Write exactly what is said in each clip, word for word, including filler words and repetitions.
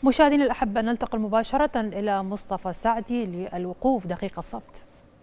مشاهدينا الأحبة، ننتقل مباشرة إلى مصطفى السعدي للوقوف دقيقة الصمت.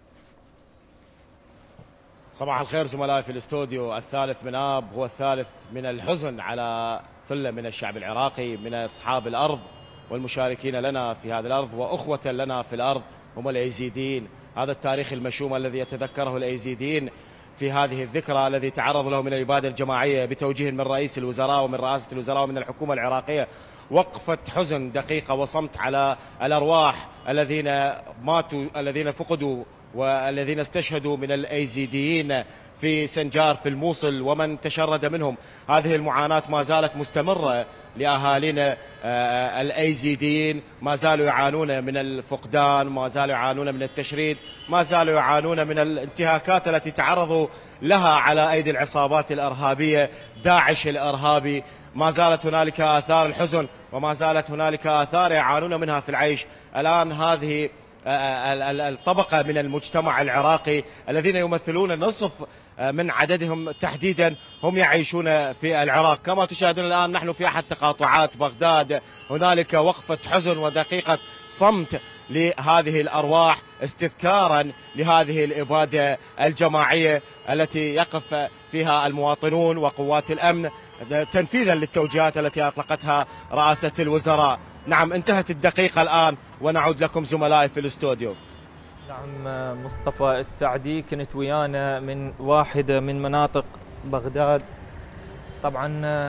صباح الخير زملائي في الاستوديو. الثالث من آب هو الثالث من الحزن على ثلة من الشعب العراقي، من أصحاب الأرض والمشاركين لنا في هذه الأرض وأخوة لنا في الأرض هم الأيزيديين. هذا التاريخ المشوم الذي يتذكره الأيزيديين في هذه الذكرى الذي تعرض له من الإبادة الجماعية بتوجيه من رئيس الوزراء ومن رئاسة الوزراء ومن الحكومة العراقية. وقفة حزن دقيقة وصمت على الأرواح الذين ماتوا، الذين فقدوا والذين استشهدوا من الأيزيديين في سنجار في الموصل ومن تشرد منهم. هذه المعاناة ما زالت مستمرة لأهالينا الأيزيديين، ما زالوا يعانون من الفقدان، ما زالوا يعانون من التشريد، ما زالوا يعانون من الانتهاكات التي تعرضوا لها على أيدي العصابات الإرهابية، داعش الإرهابي. ما زالت هنالك آثار الحزن وما زالت هنالك آثار يعانون منها في العيش. الآن هذه الطبقة من المجتمع العراقي الذين يمثلون نصف من عددهم تحديدا هم يعيشون في العراق. كما تشاهدون الآن نحن في أحد تقاطعات بغداد، هنالك وقفة حزن ودقيقة صمت لهذه الأرواح استذكارا لهذه الإبادة الجماعية التي يقف فيها المواطنون وقوات الأمن تنفيذا للتوجيهات التي أطلقتها رئاسة الوزراء. نعم، انتهت الدقيقة الآن ونعود لكم زملائي في الاستوديو. نعم مصطفى السعدي، كنت ويانا من واحدة من مناطق بغداد. طبعا